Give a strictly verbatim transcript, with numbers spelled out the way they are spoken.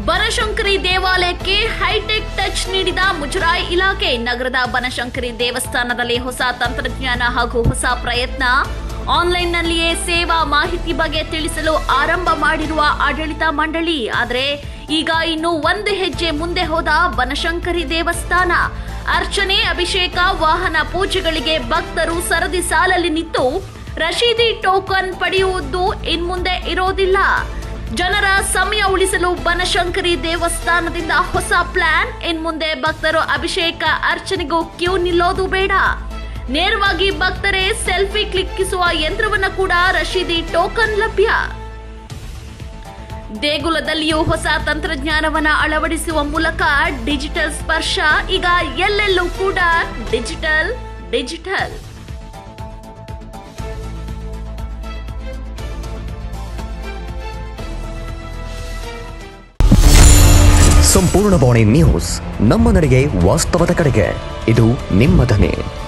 ಬನಶಂಕರಿ ದೇವಾಲಯಕ್ಕೆ high tech touch ನೀಡಿದ ಮುಜರಾಯಿ ಇಲಾಖೆ. ನಗರದ ಬನಶಂಕರಿ ದೇವಸ್ಥಾನದಲ್ಲಿ ಹೊಸ ತಂತ್ರಜ್ಞಾನ ಹಾಗೂ ಹೊಸ ಪ್ರಯತ್ನ. ಆನ್ಲೈನ್ನಲ್ಲಿಯೇ ಸೇವಾ ಮಾಹಿತಿ ಬಗ್ಗೆ ತಿಳಿಸಲು ಆರಂಭ ಮಾಡಿರುವ ಆಡಳಿತ ಮಂಡಳಿ. ಆದರೆ ಈಗ ಇನ್ನು ಒಂದು ಹೆಜ್ಜೆ ಮುಂದೆ ಹೋದ ಬನಶಂಕರಿ ದೇವಸ್ಥಾನ. ಅರ್ಚನೆ, ಅಭಿಷೇಕ, ವಾಹನ ಪೂಜೆಗಳಿಗೆ ಭಕ್ತರು ಸರದಿ ಸಾಲಲ್ಲಿ ನಿಂತು ರಶೀದಿ ಟೋಕನ್ ಪಡೆಯುವುದು ಇನ್ಮುಂದೆ ಇರೋದಿಲ್ಲ. ಜನರ ಸಮಯ ಉಳಿಸಲು ಬನಶಂಕರಿ ದೇವಸ್ಥಾನದಿಂದ ಹೊಸ ಪ್ಲಾನ್. ಇನ್ಮುಂದೆ ಭಕ್ತರು ಅಭಿಷೇಕ ಅರ್ಚನೆಗೂ ಕ್ಯೂ ನಿಲ್ಲೋದು ಬೇಡ. ನೇರವಾಗಿ ಭಕ್ತರೇ ಸೆಲ್ಫಿ ಕ್ಲಿಕ್ಕಿಸುವ ಯಂತ್ರವನ್ನು ಕೂಡ ರಶೀದಿ ಟೋಕನ್ ಲಭ್ಯ. ದೇಗುಲದಲ್ಲಿಯೂ ಹೊಸ ತಂತ್ರಜ್ಞಾನವನ್ನು ಅಳವಡಿಸುವ ಮೂಲಕ ಡಿಜಿಟಲ್ ಸ್ಪರ್ಶ. ಈಗ ಎಲ್ಲೆಲ್ಲೂ ಕೂಡ ಡಿಜಿಟಲ್ ಡಿಜಿಟಲ್ ಸಂಪೂರ್ಣ ಬಾಣಿ ನ್ಯೂಸ್, ನಮ್ಮ ನಡೆಗೆ ವಾಸ್ತವದ ಕಡೆಗೆ. ಇದು ನಿಮ್ಮ ಧ್ವನಿ.